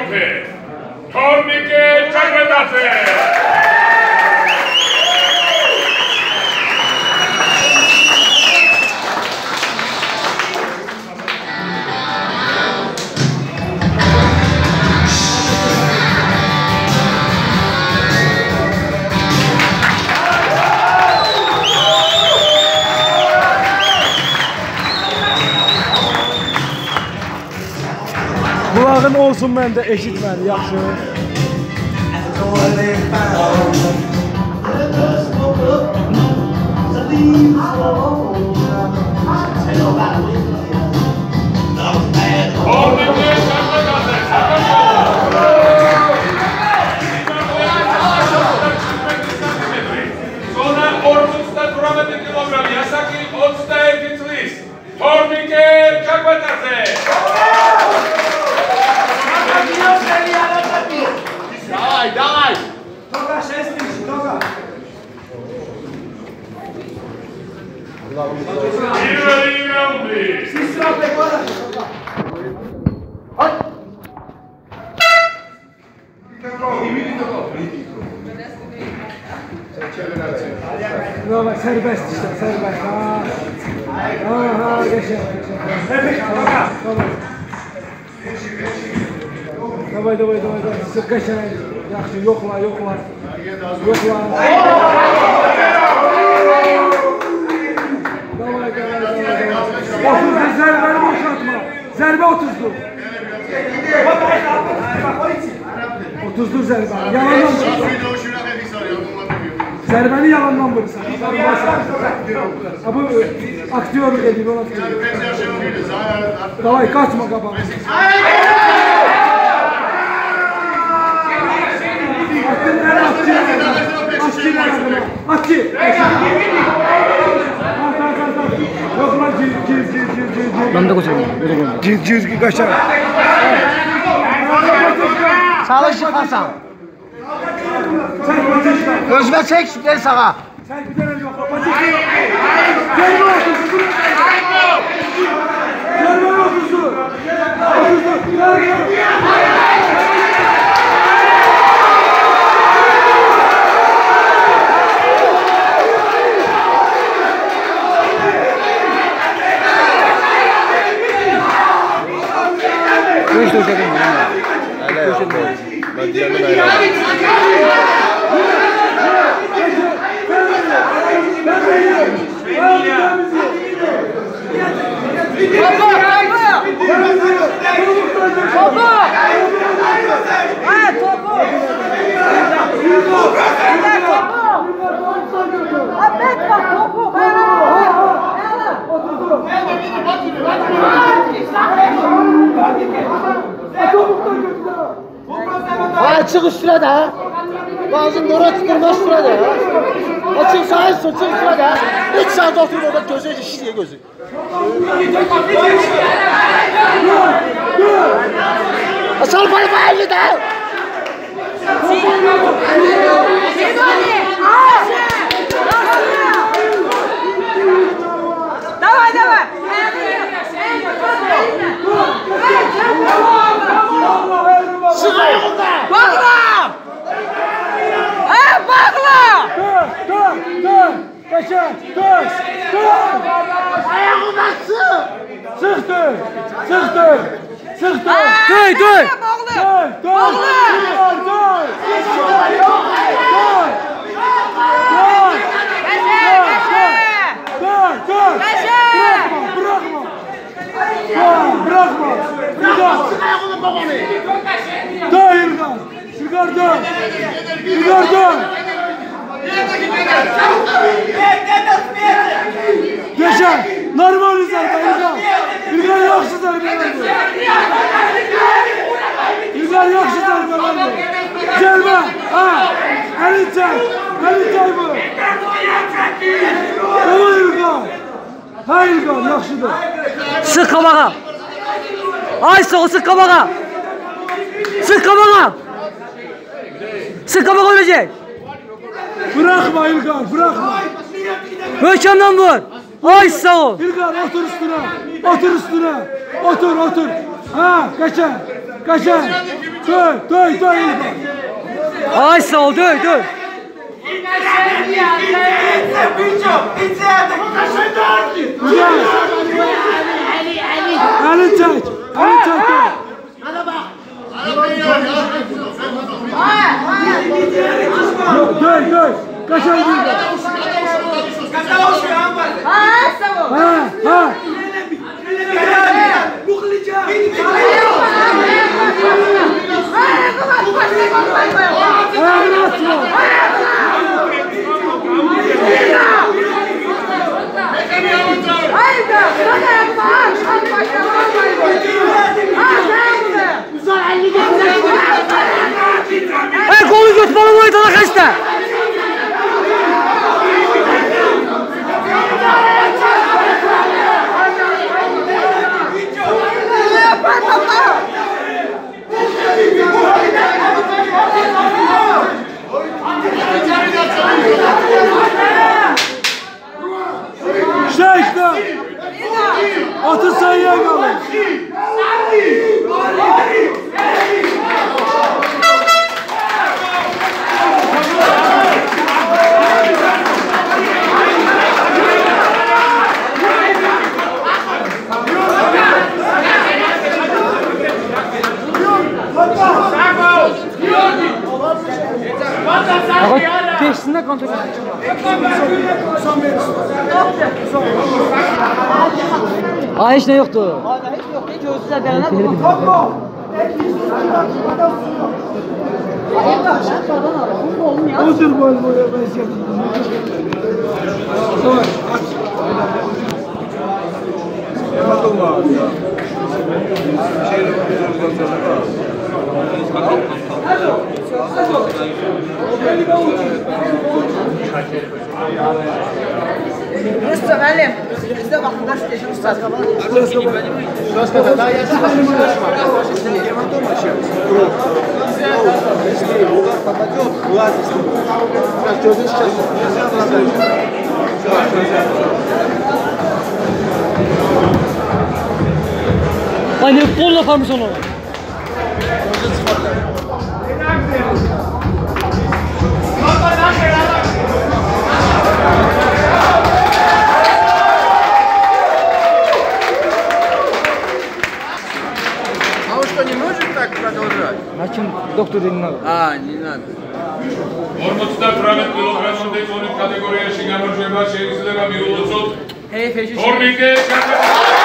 Tornike Çakvedatze. Kulağın olsun məndə eşitməli, yaxşı. Sonra ortasında duramadaki kilogram yasaki odstaya gitmiş. Tornike Çakvedatze. Dawaj, dawaj! Toka, szesty, toka. İyi roundy. Wszyscy łapy, kładać. Chodź. Dawaj, serbest işte, serbest. Aha, geçer. Dawaj. Dawaj. Sıkışın. Yaxşı, yoxla. Yoxla. Dawaj. 30'dur, zərbəni boşaltma. Zərbə 30'dur. 30'dur zərbəni. Yalandan vurursan. Zərbəni yalandan vurursan. Bu aktörlük edin, ona fikir. Dawaj, kaçma qabağa. Atçı. Yok lan cil. Ben de koşuyorum. Cil kaçar. Çalış Hasan. Özme çek gel sağa. Sen bir tane yok. Zerbe 30'dur. Beş döşedim. Öyle yok. Ben diğerini öyle. Çık üstüne de. Bazı nora tutturma üstüne de. Çık sağa çık üstüne de. 3 saat oturup orada gözü şiş diye gözü. Asal payı payı da. Давай! Çık ayağında. Bağla! Bağla! Dur. Kaçar. Dur. Ayağında sık. Sıktır. Dur. Bırakma. Çık ayağında babanı. Dur İlkan. Dur. Geçer. Normal zərбə İlkan yaxşı zərbələrdir. Gəlmə. Əlin çək bu. O İlkan. Ha İlkan, yaxşıdır. Sık kabağa. Ay soğuk sık kabağa. Sık kabağa ölecek. Bırakma İlkan, bırakma. Möhkemden vur. Ay sağ ol. İlkan otur üstüne. Otur. Ha, kaçar. Döy. Ay sağ ol, döy. Elin çek. Döy. Kaçan bir. Ha. Hey, kolu göt balı boyutuna kaçtı. İşte. Atı sayıya kalın. Beşinde kontrol. Ay hiç ne yoktu. Hiç yok. Hiç özler gelene. Otur boya ben şey Tamam. Usta müəllim, bizdə vaxtında station ustası. Ay ne bol yaparmış onu. Не может так продолжать? А чем доктор не надо? Не надо. 58 კილოგრამამდე წონის კატეგორიაში გამარჯვება შეიძლება მიულოცოთ. Hey, თორნიკე